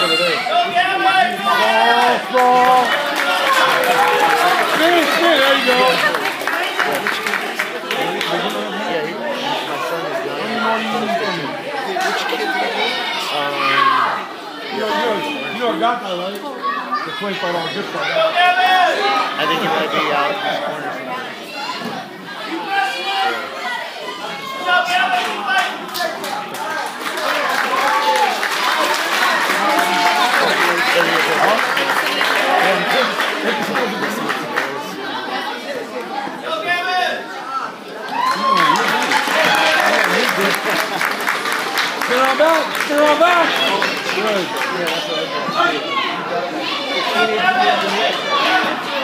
over there. Ball. Spin, there you go. Yeah, my son is 9. Which kid do You know got that, right? The $25 gift card. I think he might be out in this corner tonight. Spin on back. Good. Yeah, that's what I thought.